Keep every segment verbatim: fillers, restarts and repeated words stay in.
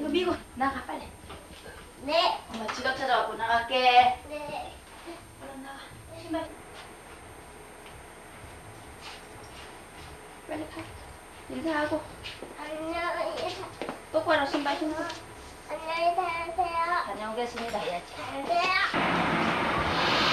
이거 미고 나가 빨리. 네. 엄마 지갑 찾아갖고 나갈게. 네. 얼른 나가. 신발. 빨리 가. 인사하고. 안녕히 똑바로 신발 신고. 안녕히 다녀오세요. 다녀오겠습니다 해야지. 안녕하세요.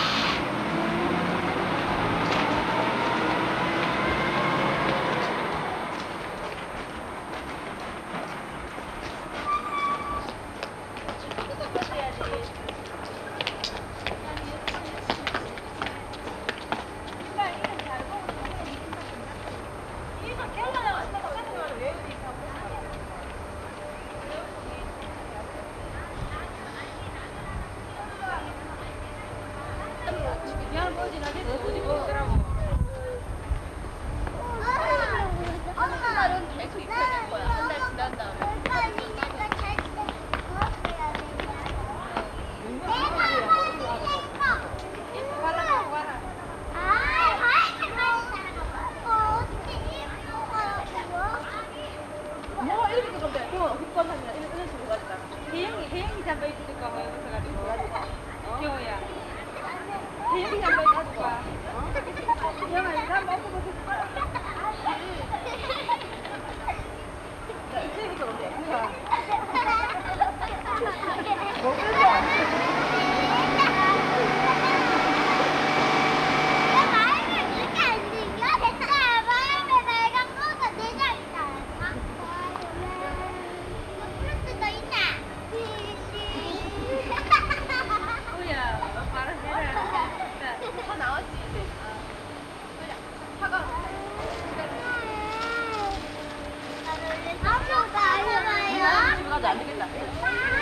혜영이, 혜영이 잠바 입을까 뭐 여기서 가지고 경호야 혜영이 잠바 입을까 어? 영아 이거 한번 엎어보고 싶어? 자 이제부터 어때? 뭐 그래? 안 되겠다.